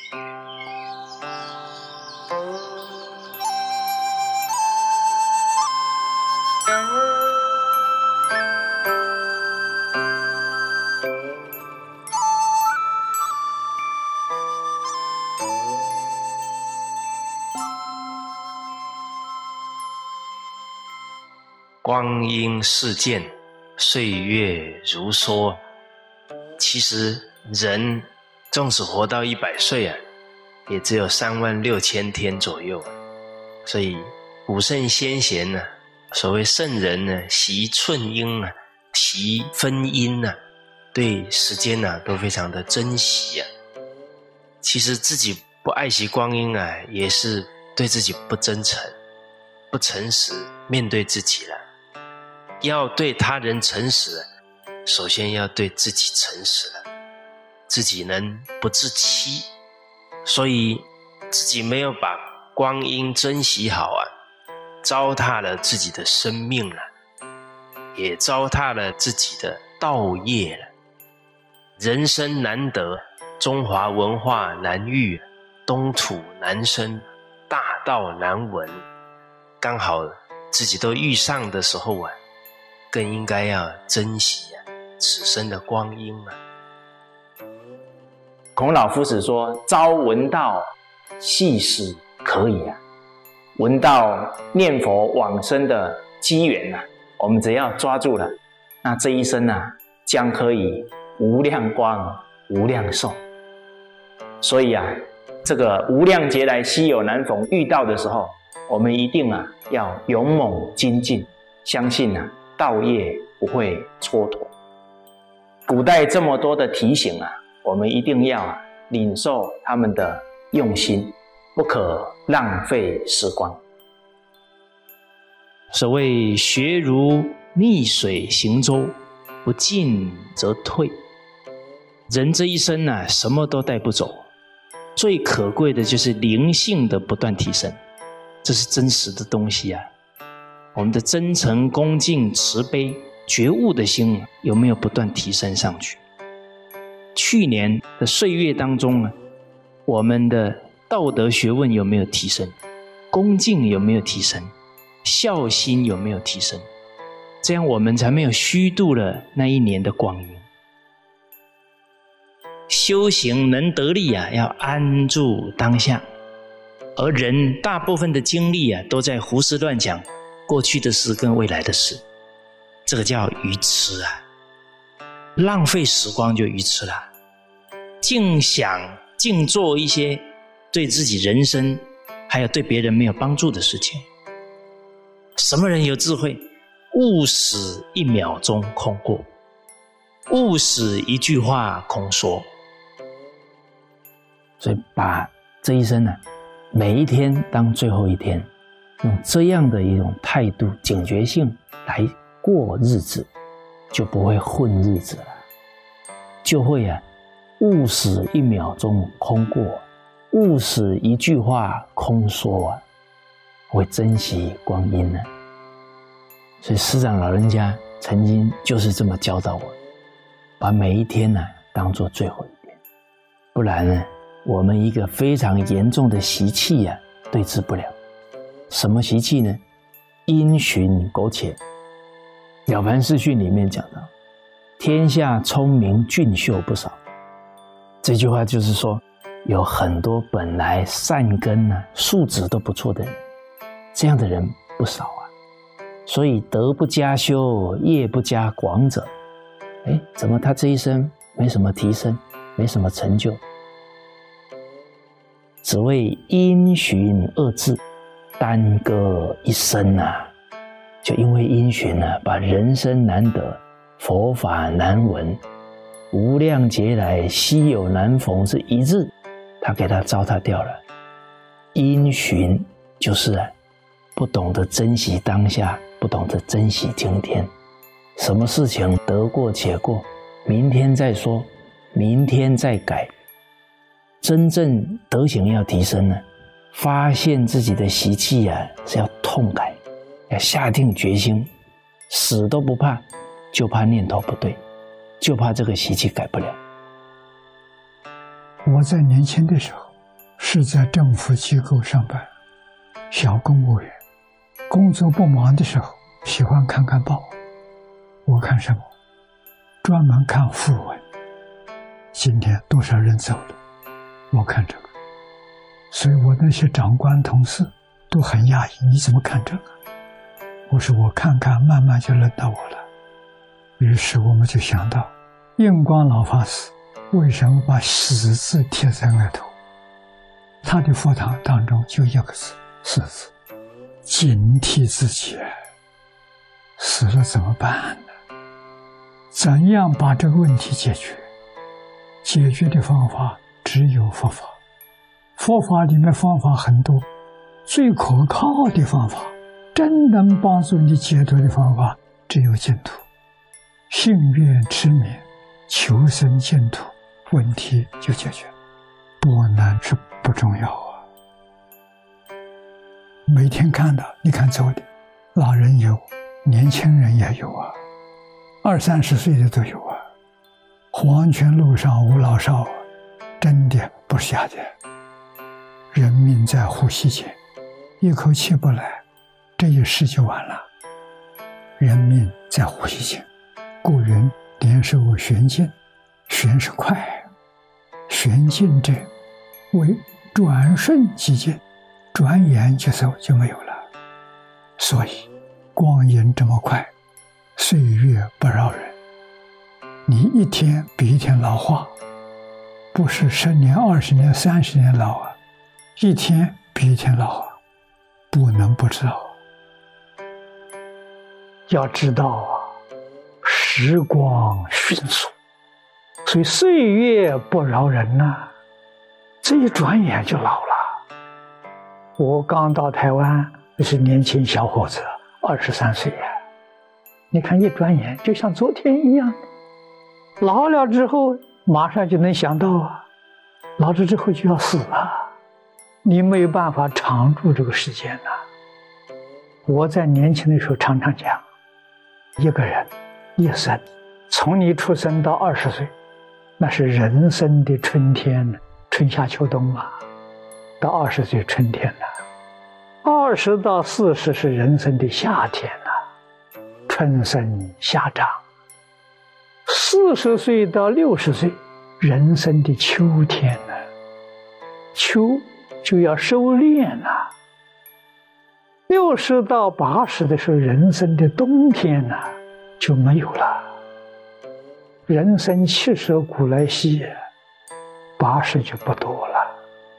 光阴似箭，岁月如梭。其实人纵使活到100岁也只有36000天左右。所以古圣先贤所谓圣人惜寸阴惜分阴对时间都非常的珍惜其实自己不爱惜光阴也是对自己不真诚、不诚实面对自己了。要对他人诚实，首先要对自己诚实了，自己能不自欺。所以自己没有把光阴珍惜好糟蹋了自己的生命了，也糟蹋了自己的道业了。人生难得，中华文化难遇，东土难生，大道难闻。刚好自己都遇上的时候更应该要珍惜此生的光阴孔老夫子说：“朝闻道，夕死可矣闻道念佛往生的机缘我们只要抓住了，那这一生将可以无量光、无量寿。所以这个无量劫来稀有难逢，遇到的时候，我们一定要勇猛精进，相信道业不会蹉跎。古代这么多的提醒我们一定要领受他们的用心，不可浪费时光。 所谓学如逆水行舟，不进则退。人这一生什么都带不走，最可贵的就是灵性的不断提升，这是真实的东西我们的真诚、恭敬、慈悲、觉悟的心有没有不断提升上去？去年的岁月当中我们的道德学问有没有提升？恭敬有没有提升？孝心有没有提升？这样我们才没有虚度了那一年的光阴。修行能得力要安住当下，而人大部分的精力都在胡思乱想过去的事跟未来的事，这个叫愚痴浪费时光就愚痴了。净想净做一些对自己人生还有对别人没有帮助的事情。什么人有智慧？勿使1秒钟空过，勿使一句话空说。 所以把这一生每一天当最后一天，用这样的一种态度、警觉性来过日子，就不会混日子了，就会勿使1秒钟空过，勿使一句话空说会珍惜光阴所以师长老人家曾经就是这么教导我，把每一天当作最后一天，不然我们一个非常严重的习气对治不了。什么习气呢？因循苟且。了凡四训里面讲到，天下聪明俊秀不少。这句话就是说，有很多本来善根素质都不错的人，这样的人不少所以德不加修，业不加广者，怎么他这一生没什么提升，没什么成就？只为因循二字，耽搁一生就因为因循把人生难得、佛法难闻、无量劫来稀有难逢这一日，他给他糟蹋掉了。因循就是不懂得珍惜当下，不懂得珍惜今天。什么事情得过且过，明天再说，明天再改。真正德行要提升发现自己的习气是要痛改，要下定决心，死都不怕，就怕念头不对，就怕这个习气改不了。 我在年轻的时候是在政府机构上班，小公务员，工作不忙的时候喜欢看看报。我看什么？专门看讣文。今天多少人走了？我看这个。所以我那些长官同事都很讶异，你怎么看这个？我说我看看，慢慢就轮到我了。于是我们就想到，印光老法师为什么把死字贴在额头？他的佛堂当中就一个字，死字，警惕自己，死了怎么办呢？怎样把这个问题解决？解决的方法只有佛法。佛法里面方法很多，最可靠的方法，真能帮助你解脱的方法，只有净土。信愿持名，求生净土，问题就解决了。不难是不重要啊。每天看到，你看走的，老人有，年轻人也有啊，20、30岁的都有啊。黄泉路上无老少啊，真的不是假的。人命在呼吸间，一口气不来，这一世就完了。人命在呼吸间，故云年寿玄尽，玄是快，玄尽者为转瞬即尽，转眼就走就没有了。所以光阴这么快，岁月不饶人，你一天比一天老化，不是10年、20年、30年老啊，一天比一天老啊，不能不知道。要知道啊，时光迅速，所以岁月不饶人呐，这一转眼就老了。我刚到台湾，是年轻小伙子，23岁呀。你看一转眼就像昨天一样，老了之后马上就能想到啊，老了之后就要死了，你没有办法长住这个时间呐。我在年轻的时候常常讲，一个人一生，从你出生到20岁，那是人生的春天，春夏秋冬啊。到20岁春天了，20到40是人生的夏天了，春生夏长。40岁到60岁，人生的秋天了，秋就要收敛了。60到80的时候，人生的冬天呢就没有了。人生70古来稀，80就不多了。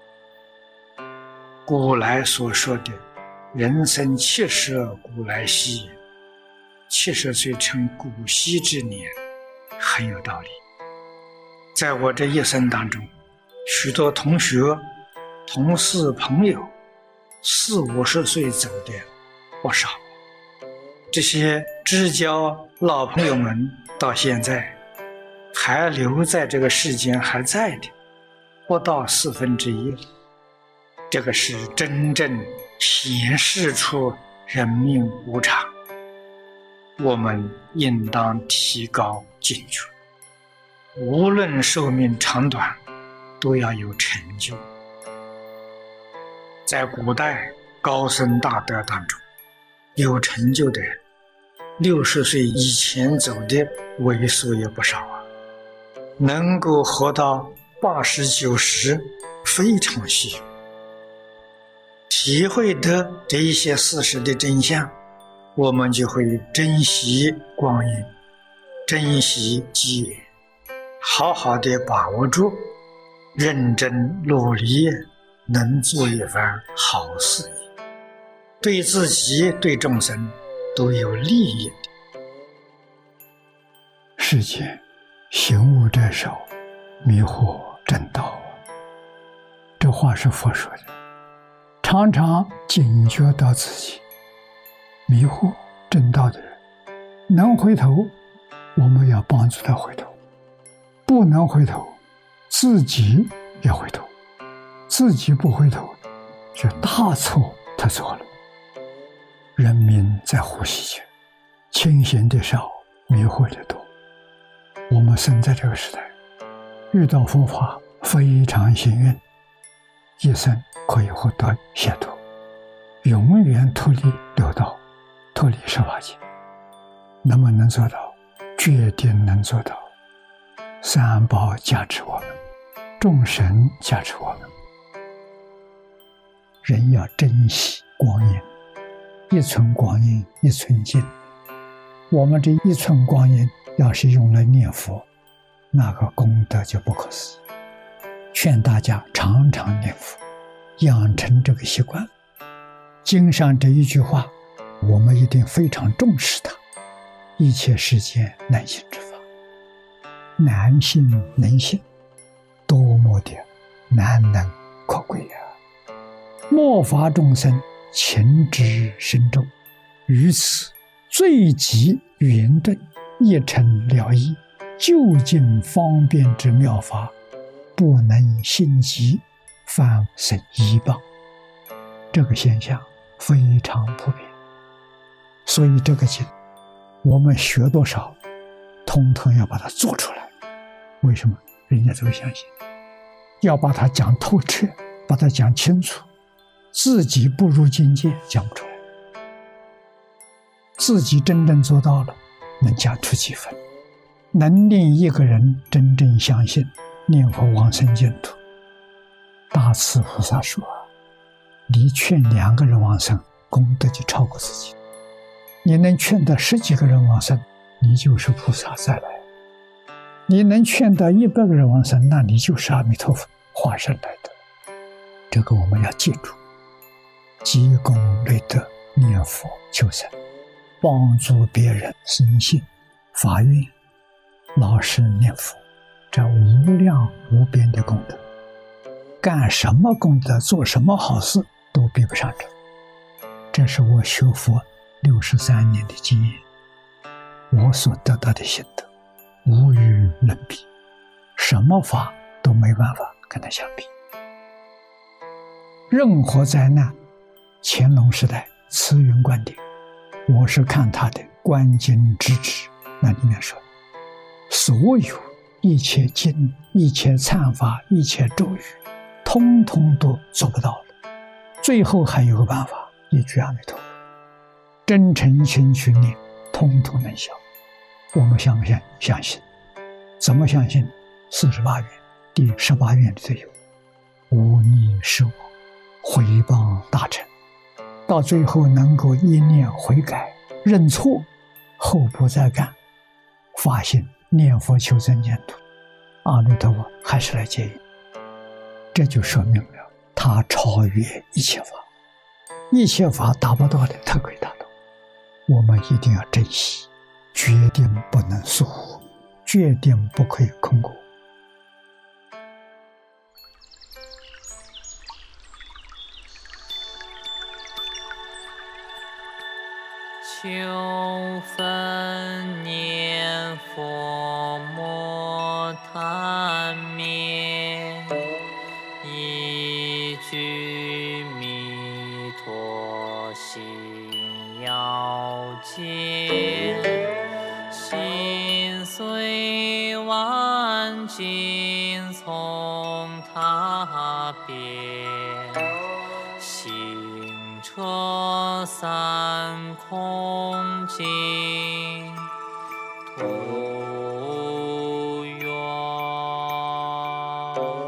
古来所说的人生70古来稀，70岁称古稀之年，很有道理。在我这一生当中，许多同学、同事、朋友40、50岁走的不少，这些知交老朋友们到现在还留在这个世间还在的，不到1/4。这个是真正显示出人命无常，我们应当提高警觉，无论寿命长短，都要有成就。在古代高僧大德当中，有成就的人，60岁以前走的为数也不少啊，能够活到80、90，非常稀有。体会得这一些事实的真相，我们就会珍惜光阴，珍惜机缘，好好的把握住，认真努力，能做一番好事业，对自己对众生都有利益的。世间行悟者少，迷惑正道。这话是佛说的。常常警觉到自己迷惑正道的人，能回头，我们要帮助他回头；不能回头，自己也回头。自己不回头，是大错特错了。人民在呼吸间，清醒的少，迷惑的多。我们生在这个时代，遇到佛法非常幸运。 一生可以获得解脱，永远脱离六道，脱离十法界。能不能做到？决定能做到。三宝加持我们，众神加持我们。人要珍惜光阴，一寸光阴一寸金。我们这一寸光阴要是用来念佛，那个功德就不可思议。劝大家常常念佛，养成这个习惯。经上这一句话，我们一定非常重视它。一切世间难信之法，难信能信，多么的难能可贵啊！末法众生情之深重，于此最极圆顿，一尘了义，究竟方便之妙法，不能信极，反生依谤。这个现象非常普遍，所以这个经我们学多少，统统要把它做出来。为什么？人家都相信，要把它讲透彻，把它讲清楚。自己不入境界，讲不出来。自己真正做到了，能讲出几分，能令一个人真正相信念佛往生净土。大慈菩萨说，你劝2个人往生，功德就超过自己。你能劝到10几个人往生，你就是菩萨再来；你能劝到100个人往生，那你就是阿弥陀佛化身来的。这个我们要记住，积功累德，念佛求生，帮助别人生信发愿，老实念佛，这无量无边的功德，干什么功德，做什么好事都比不上这。这是我学佛63年的经验，我所得到的心得，无与伦比，什么法都没办法跟它相比。任何灾难，乾隆时代慈云观顶，我是看他的观经直指，那里面说，所有一切经、一切忏法、一切咒语，通通都做不到了。最后还有个办法，一句阿弥陀佛，真诚心去念，通通能消。我们相不相信？怎么相信？48愿，第18愿里头有无逆是我，回谤大乘，到最后能够一念悔改认错，后不再干，发心念佛求生净土，阿弥陀佛还是来接引。这就说明了他超越一切法，一切法达不到的他可以达到。我们一定要珍惜，决定不能疏忽，决定不可以空过。 秋分念佛莫贪眠，一句弥陀心要坚，心随万境从他变，行车三空尽途远。